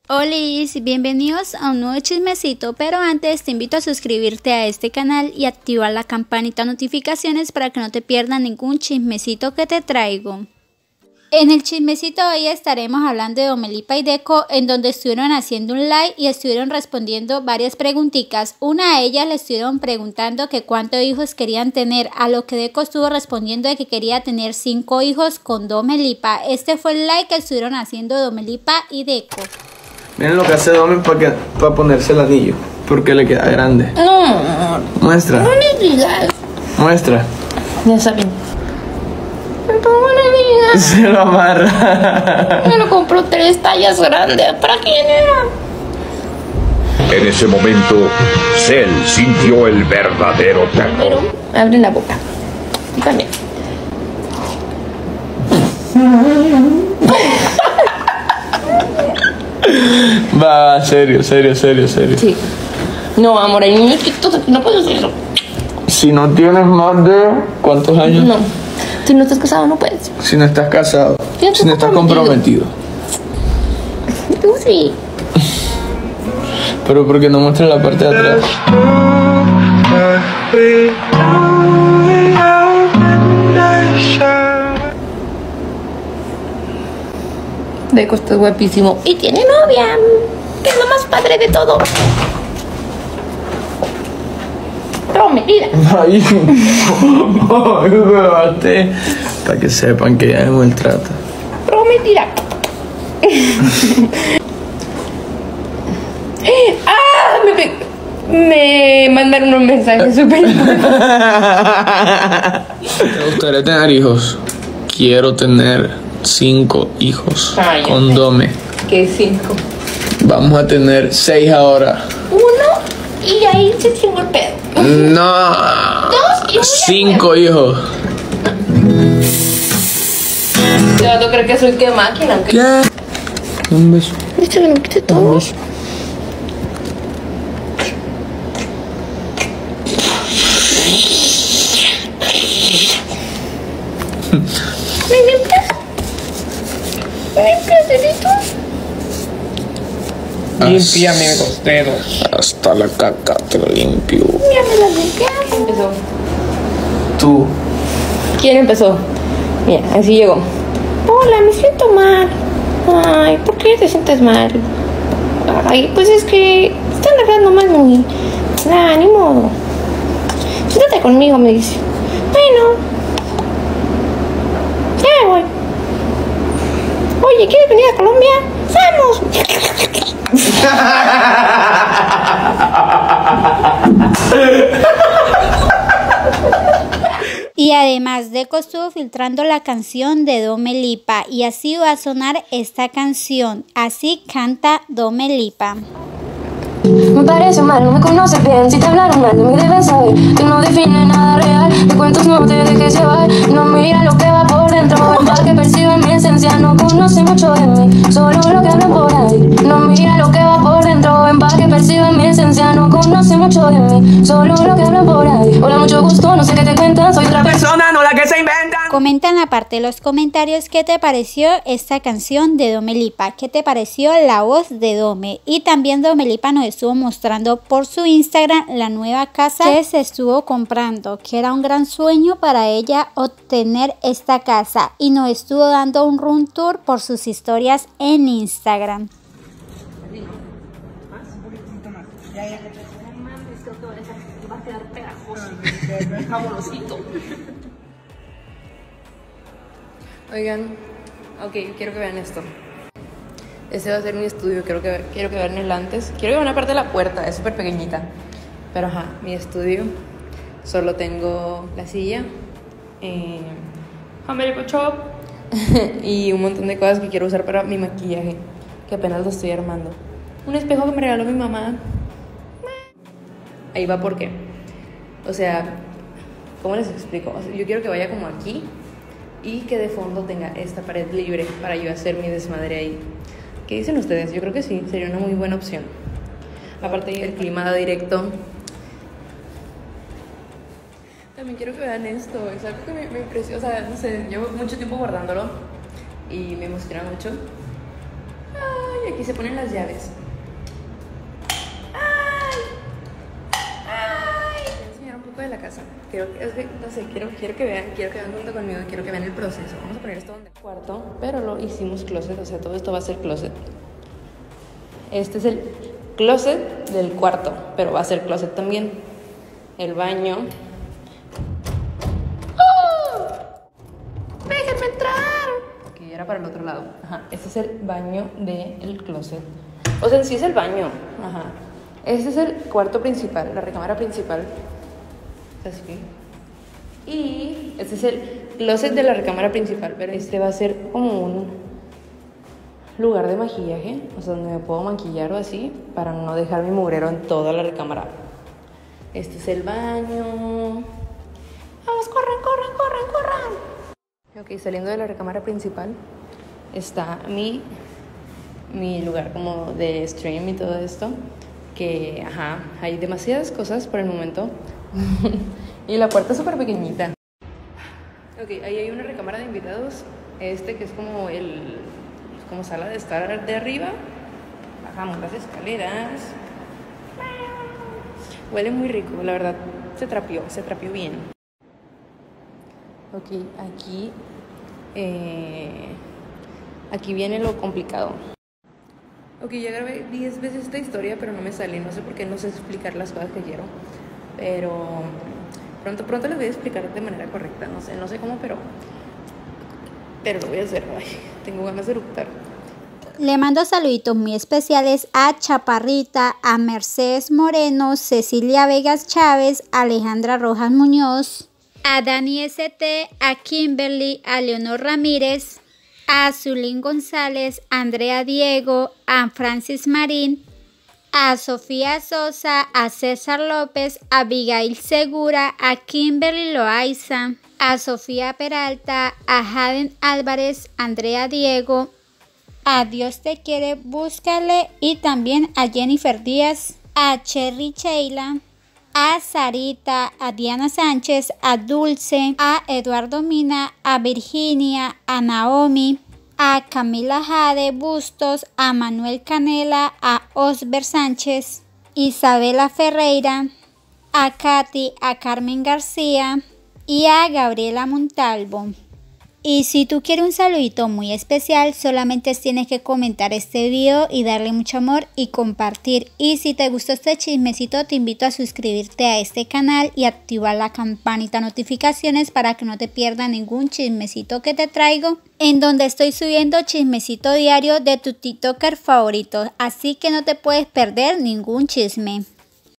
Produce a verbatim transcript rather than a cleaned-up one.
Hola, bienvenidos a un nuevo chismecito, pero antes te invito a suscribirte a este canal y activar la campanita de notificaciones para que no te pierdas ningún chismecito que te traigo. En el chismecito de hoy estaremos hablando de Domelipa y Deco, en donde estuvieron haciendo un live y estuvieron respondiendo varias preguntitas. Una de ellas le estuvieron preguntando que cuántos hijos querían tener, a lo que Deco estuvo respondiendo de que quería tener cinco hijos con Domelipa. Este fue el live que estuvieron haciendo Domelipa y Deco. Miren lo que hace Domi para para ponerse el anillo, porque le queda grande. No, Muestra. no le digas. Muestra. Ya saben. Me pongo una amiga. Se lo amarra. Me lo compró tres tallas grandes. ¿Para quién era? En ese momento, Cell sintió el verdadero Pero terror. abre la boca. Y también. Va, serio, serio, serio, serio. Sí. No, amor, el niño chiquito no puedo hacer eso. Si no tienes más de... ¿Cuántos años? No. Si no estás casado, no puedes. Si no estás casado. Yo estoy Si no estás comprometido. Tú sí. Pero porque no muestras la parte de atrás. Deco está guapísimo. Y tiene novia. Que es lo más padre de todo. Prometida. Ay, ay, me bate. Para que sepan que ella me maltrata. Prometida. ¡Ah! Me, pe- me mandaron un mensaje súper importante. ¿Te gustaría tener hijos? Quiero tener cinco hijos Ay, ya con sé. Dome. ¿Qué cinco? Vamos a tener seis ahora. Uno y ahí se chingó el pedo. No. Dos y una. Cinco hijos. Te vas a creer que soy que máquina. ¿Qué? ¿Qué? Un beso. Viste que me quité Un todo. beso. ¿Me limpias? ¿Me limpias, dedito? Límpiame los dedos. Hasta la caca te lo limpio. Ya me la limpias. Empezó. Tú. ¿Quién empezó? Mira, así llegó. Hola, me siento mal. Ay, ¿por qué te sientes mal? Ay, pues es que están agarrando mal mi... Ah, ni modo. Siéntate conmigo, me dice. Bueno. Ya me voy. Oye, ¿quieres venir a Colombia? ¡Vamos! Y además Deco estuvo filtrando la canción de Domelipa y así va a sonar esta canción. Así canta Domelipa. Me parece mal, no me conoces bien. Si te hablaron mal de mí debes saber que no define nada real. De cuentos no te dejes llevar. No mira lo que va por dentro. El mal que percibe mi esencia no conoce mucho de mí, solo lo que hablan por ahí. No mira lo que va por dentro. En paz que percibe mi esencia no conoce mucho de mí, solo lo que hablan por ahí. Hola, mucho gusto, no sé qué te cuentan. Soy otra persona, no la que se inventan. Comenta en la parte de los comentarios qué te pareció esta canción de Domelipa, qué te pareció la voz de Dome. Y también Domelipa nos estuvo mostrando por su Instagram la nueva casa que se estuvo comprando, que era un gran sueño para ella obtener esta casa, y nos estuvo dando un room tour por sus historias en Instagram. Oigan, ok, quiero que vean esto. Este va a ser mi estudio, quiero que, quiero que vean el antes. Quiero que vean una parte de la puerta, es súper pequeñita. Pero ajá, mi estudio. Solo tengo la silla, eh, American Shop y un montón de cosas que quiero usar para mi maquillaje, que apenas lo estoy armando. Un espejo que me regaló mi mamá. Ahí va por qué. O sea, ¿cómo les explico? O sea, yo quiero que vaya como aquí y que de fondo tenga esta pared libre para yo hacer mi desmadre ahí. ¿Qué dicen ustedes? Yo creo que sí, sería una muy buena opción. Aparte del clima directo. También quiero que vean esto, es algo que me, me impresiona, o sea, no sé, llevo mucho tiempo guardándolo y me emociona mucho. Ay, aquí se ponen las llaves. De la casa, quiero, es que, no sé, quiero, quiero que vean, quiero que vean junto conmigo, quiero que vean el proceso. Vamos a poner esto donde cuarto, pero lo hicimos closet, o sea, todo esto va a ser closet. Este es el closet del cuarto, pero va a ser closet también. El baño. ¡Oh! ¡Déjenme entrar! Ok, era para el otro lado. Ajá, este es el baño del closet. O sea, sí es el baño. Ajá. Este es el cuarto principal, la recámara principal. Así. Y este es el closet de la recámara principal, pero este va a ser como un lugar de maquillaje, o sea, donde me puedo maquillar o así, para no dejar mi mugrero en toda la recámara. Este es el baño. Vamos, corran, corran, corran, corran. Ok, saliendo de la recámara principal está mi, mi lugar como de stream y todo esto, que, ajá, hay demasiadas cosas por el momento. Y la puerta es súper pequeñita. Ok, ahí hay una recámara de invitados. Este que es como el como sala de estar de arriba. Bajamos las escaleras. Huele muy rico, la verdad. Se trapeó, se trapeó bien. Ok, aquí eh, aquí viene lo complicado. Ok, ya grabé diez veces esta historia, pero no me sale. No sé por qué no sé explicar las cosas que quiero. Pero pronto, pronto les voy a explicar de manera correcta. No sé, no sé cómo, pero pero lo voy a hacer. Ay, tengo ganas de eructar. Le mando saluditos muy especiales a Chaparrita, a Mercedes Moreno, Cecilia Vegas Chávez, Alejandra Rojas Muñoz, a Dani S T, a Kimberly, a Leonor Ramírez, a Zulín González, a Andrea Diego, a Francis Marín, a Sofía Sosa, a César López, a Abigail Segura, a Kimberly Loaiza, a Sofía Peralta, a Jaden Álvarez, Andrea Diego, a Dios te quiere, búscale, y también a Jennifer Díaz, a Cherry Sheila, a Sarita, a Diana Sánchez, a Dulce, a Eduardo Mina, a Virginia, a Naomi, a Camila Jade Bustos, a Manuel Canela, a Osber Sánchez, Isabela Ferreira, a Katy, a Carmen García y a Gabriela Montalvo. Y si tú quieres un saludito muy especial, solamente tienes que comentar este video y darle mucho amor y compartir. Y si te gustó este chismecito, te invito a suscribirte a este canal y activar la campanita de notificaciones para que no te pierdas ningún chismecito que te traigo, en donde estoy subiendo chismecito diario de tu TikToker favorito. Así que no te puedes perder ningún chisme.